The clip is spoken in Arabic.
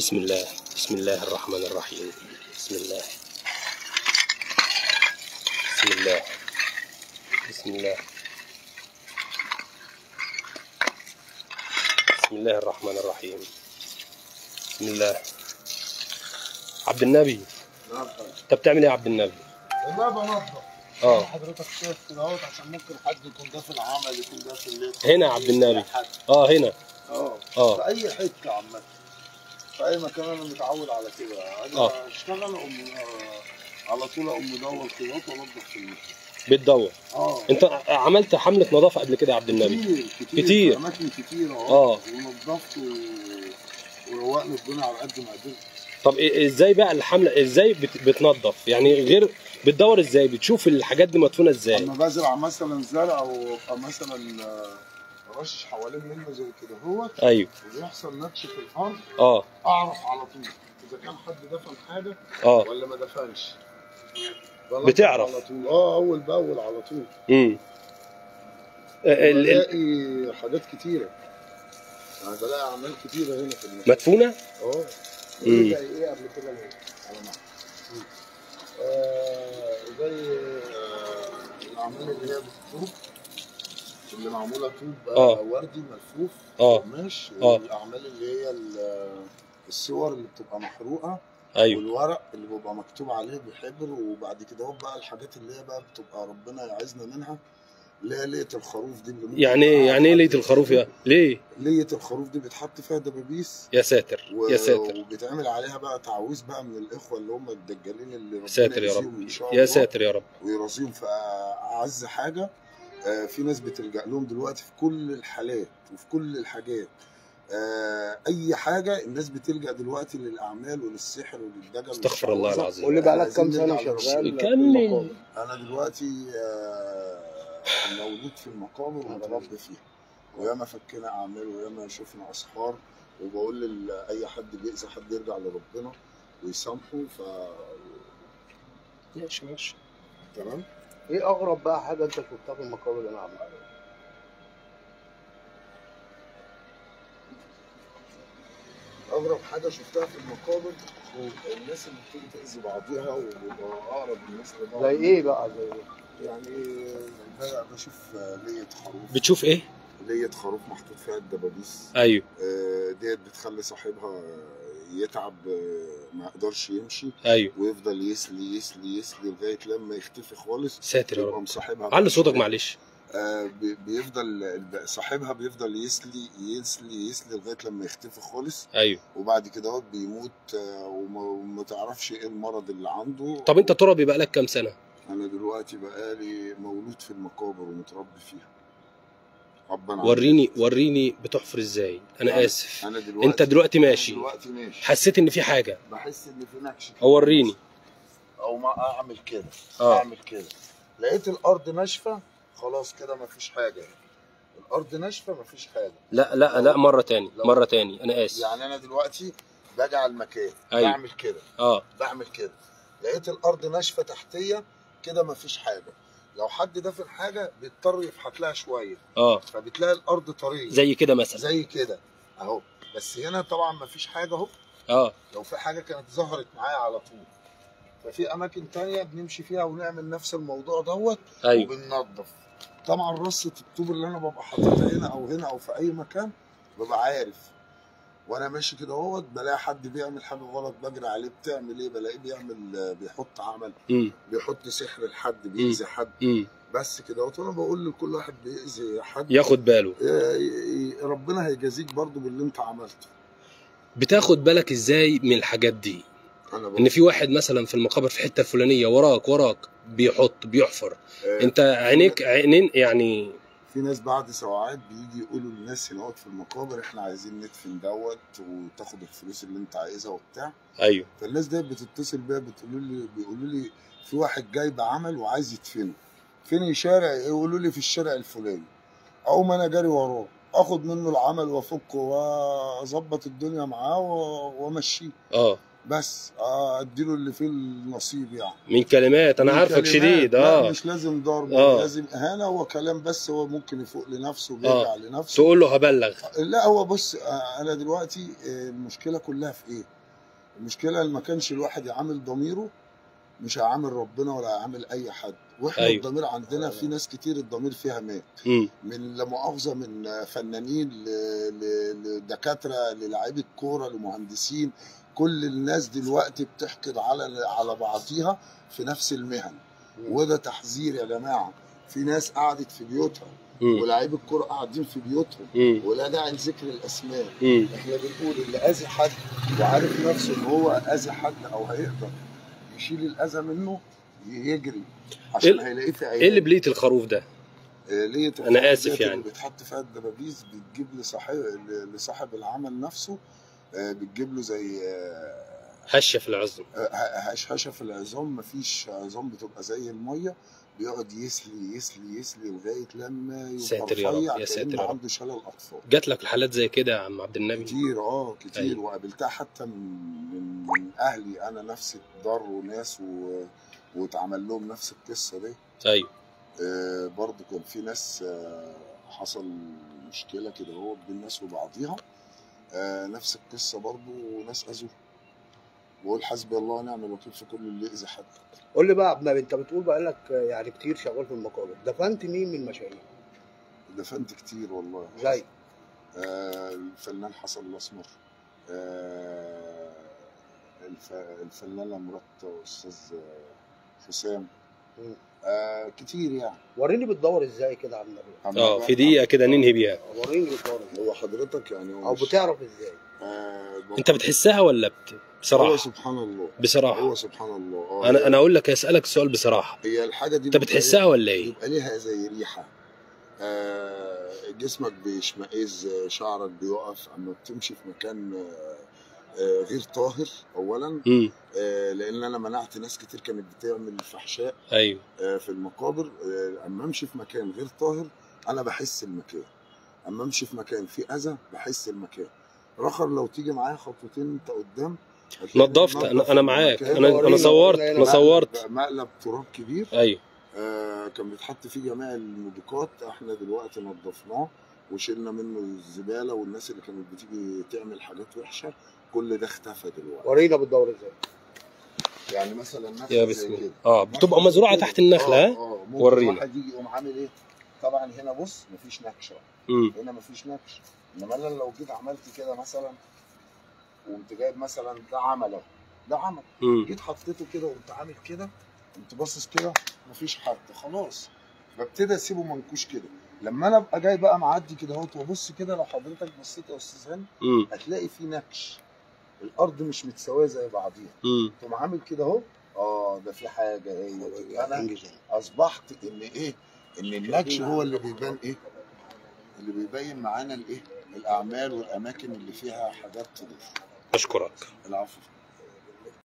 بسم الله. بسم الله الرحمن الرحيم. بسم الله. بسم الله. بسم الله. بسم الله الرحمن الرحيم. بسم الله. عبد النبي، انت بتعمل ايه يا عبد النبي؟ والله بنضف. حضرتك شايف كده اهوت عشان ممكن حد يكون ده في العمل، يكون ده في الليل. هنا يا عبد النبي. هنا. في اي حته عامه، في اي مكان انا متعود على كده. انا اشتغل على طول اقوم مدور كده وانضف في المكان. بتدور. انت عملت حمله نظافه قبل كده يا عبد النبي؟ كتير اماكن كتير ونضفت وروقنا الدنيا على قد ما قدرت. طب ازاي بقى الحمله؟ ازاي بتنظف يعني؟ غير بتدور ازاي؟ بتشوف الحاجات دي مدفونه ازاي؟ اما بزرع مثلا زرع او مثلا رشش حوالين منه زي كده هوت. ايوه. وبيحصل نبش في الارض. اعرف على طول اذا كان حد دفن حاجه ولا ما دفنش. بتعرف على طول اول باول على طول. بلاقي حاجات كتيره، يعني بلاقي اعمال كتيره هنا في المكان مدفونه. زي ايه قبل كده على ما زي الاعمال اللي هي بالطوب، اللي معموله طوب وردي ملفوف قماش. والاعمال اللي هي الصور اللي بتبقى محروقه. ايوه. والورق اللي بيبقى مكتوب عليه بحبر. وبعد كده بقى الحاجات اللي هي بقى بتبقى ربنا يعزنا منها، اللي هي لية الخروف دي. اللي يعني ايه لية الخروف؟ ليه؟ لية الخروف دي بيتحط فيها دبابيس. يا ساتر يا ساتر. وبيتعمل عليها بقى تعويذ بقى من الاخوه اللي هم الدجالين اللي ربنا ساتر يا رب. يا ساتر يا رب. ويرازيهم في اعز حاجه. في ناس بتلجأ لهم دلوقتي في كل الحالات وفي كل الحاجات. اي حاجه الناس بتلجأ دلوقتي للاعمال وللسحر وللدجل. استغفر الله العظيم. قول لي بقى لك كام سنه شغال؟ كمل. انا دلوقتي مولود في المقابر ومتربي فيها، وياما فكينا اعمال وياما شفنا اسحار. وبقول لاي حد بيأذي حد يرجع لربنا ويسامحه. ماشي تمام. ايه اغرب بقى حاجه انت شفتها في المقابر اللي انا عملتها؟ اغرب حاجه شفتها في المقابر الناس اللي بتيجي تأذي بعضيها وبيبقى اقرب الناس لبعض. زي ايه بقى؟ زي ايه؟ يعني بشوف لية خروف. بتشوف ايه؟ لية خروف محطوط فيها الدبابيس. ايوه. ديت بتخلي صاحبها يتعب، ما يقدرش يمشي. ايوه. ويفضل يسلي يسلي يسلي لغايه لما يختفي خالص. ساتر يا رب. يبقى مصاحبها. علي صوتك معلش. بيفضل صاحبها بيفضل يسلي يسلي يسلي لغايه لما يختفي خالص. ايوه. وبعد كده بيموت وما تعرفش ايه المرض اللي عنده. طب انت تربي بقى لك كام سنه؟ انا دلوقتي بقالي مولود في المقابر ومتربي فيها. وريني بتحفر ازاي. انا اسف. انت دلوقتي ماشي. حسيت ان في حاجه. بحس ان في نكش. وريني. او ما اعمل كده. اعمل كده. لقيت الارض ناشفه. خلاص كده مفيش حاجه. الارض ناشفه مفيش حاجه. لا مره تاني انا اسف. يعني انا دلوقتي باجي على المكان. أيوة. بعمل كده. بعمل كده. لقيت الارض ناشفه تحتيه كده مفيش حاجه. لو حد دافن حاجه بيضطر يفحت لها شويه. فبتلاقي الارض طريه زي كده مثلا. زي كده اهو. بس هنا طبعا مفيش حاجه اهو. لو في حاجه كانت ظهرت معايا على طول. ففي اماكن تانية بنمشي فيها ونعمل نفس الموضوع دوت. أيوة. وبننظف. طبعا رصه الطوب اللي انا ببقى حاططها هنا او في اي مكان ببقى عارف. وانا ماشي كده اهوت بلاقي حد بيعمل حاجه غلط بجري عليه. بتعمل ايه؟ بلاقيه بيحط عمل. بيحط سحر لحد بيأذي حد. بس كده اهوت. وانا بقول لكل واحد بيأذي حد ياخد باله. ربنا هيجازيك برضو باللي انت عملته. بتاخد بالك ازاي من الحاجات دي؟ ان في واحد مثلا في المقابر في الحته الفلانيه وراك بيحفر. انت عينين يعني. في ناس بعد ساعات بيجي يقولوا للناس هنا في المقابر احنا عايزين ندفن دوت وتاخد الفلوس اللي انت عايزها وبتاع. ايوه. فالناس ديت بتتصل بيا بيقولوا لي في واحد جاي بعمل وعايز يدفنه. فين شارع؟ يقولوا لي في الشارع الفلاني. اقوم انا جاري وراه اخد منه العمل وافكه واظبط الدنيا معاه وامشيه. بس اديله اللي فيه النصيب يعني. من كلمات انا عارفك شديد. لا مش لازم ضرب، لازم اهانه، هو كلام بس، هو ممكن يفوق لنفسه ويرجع لنفسه. تقول له هبلغ. لا هو بص، انا دلوقتي المشكله كلها في ايه؟ المشكله ما كانش الواحد يعامل ضميره، مش هيعامل ربنا ولا هيعامل اي حد. واحنا أيوه. الضمير عندنا في ناس كتير الضمير فيها مات. من لا مؤاخذه، من فنانين لدكاتره للاعيبه كوره لمهندسين، كل الناس دلوقتي بتحقد على بعضيها في نفس المهن. وده تحذير يا جماعه. في ناس قعدت في بيوتها ولاعيبه الكوره قاعدين في بيوتهم، ولا داعي لذكر الاسماء. احنا بنقول اللي اذى حد وعارف نفسه ان هو اذى حد او هيقدر يشيل الاذى منه يجري، عشان هيلاقيه في عيال. ايه اللي بلية الخروف ده؟ ليه انا اسف يعني. اللي بيتحط فيها الدبابيس، بتجيب لصاحب العمل نفسه، بتجيب له زي هشه في العظم. هشه في العظام. مفيش عظام بتبقى زي الميه، بيقعد يسلي يسلي يسلي لغايه لما يبقى ساتر يا رب، يا ساتر يا رب. عنده شلل اطفال. جات لك الحالات زي كده يا عم عبد النبي؟ كتير كتير. أيوة. وقابلتها حتى من اهلي انا نفسي، ضروا ناس واتعمل لهم نفس القصه دي. ايوه. برضه كان في ناس حصل مشكله كده هو بين الناس وبعضيها، نفس القصه برضه، وناس اذوه. بقول حسبي الله ونعم الوكيل في كل اللي يأذي حد. قول لي بقى يا عبد النبي، انت بتقول بقالك يعني كتير شغال في المقابر، دفنت مين من المشاهير؟ دفنت كتير والله. زي الفنان حسن الاسمر، الفنانه مرات استاذ حسام، كتير يعني. وريني بتدور ازاي كده يا عبد النبي؟ في دقيقه كده ننهي بيها. وريني بتدور ازاي. هو حضرتك يعني او بتعرف ازاي؟ انت بتحسها ولا بصراحه؟ هو سبحان الله. بصراحه هو سبحان الله. انا اقول لك، اسالك السؤال بصراحه. هي الحاجه دي انت بتحسها ولا ايه؟ بيبقى ليها زي ريحه، جسمك بيشمئز، شعرك بيقف اما بتمشي في مكان غير طاهر اولا. لان انا منعت ناس كتير كانت بتعمل فحشاء. ايوه. في المقابر. اما امشي في مكان غير طاهر انا بحس المكان، اما امشي في مكان فيه اذى بحس المكان. رخر لو تيجي معايا خطوتين انت قدام نظفت. انا معاك. انا صورت مقلب تراب كبير. ايوه. كان بيتحط فيه جميع الموبقات، احنا دلوقتي نظفناه وشلنا منه الزباله والناس اللي كانت بتيجي تعمل حاجات وحشه، كل ده اختفى دلوقتي. ورينا بتدور ازاي. يعني مثلا نخله يا بسم الله. بتبقى مزروعه تحت النخله. ورينا. واحد يجي يقوم عامل ايه؟ طبعا هنا بص مفيش نكشه، هنا مفيش نكش. انما انا لو جيت عملت كده مثلا، وقمت جايب مثلا ده عمل اهو، ده عمل، جيت حطيته كده وقمت عامل كده، قمت باصص كده مفيش حد، خلاص ببتدي اسيبه منكوش كده. لما انا ابقى جاي بقى معدي كده اهوت وابص كده، لو حضرتك بصيت يا استاذ هاني هتلاقي في نكش، الارض مش متساويه زي بعضيها. تقوم عامل كده اهو، ده في حاجه. هي انا اصبحت ان ايه؟ ان النكش هو اللي بيبان ايه؟ اللي بيبين معانا الايه؟ الاعمال والاماكن اللي فيها حاجات تضيف. اشكرك. العفو.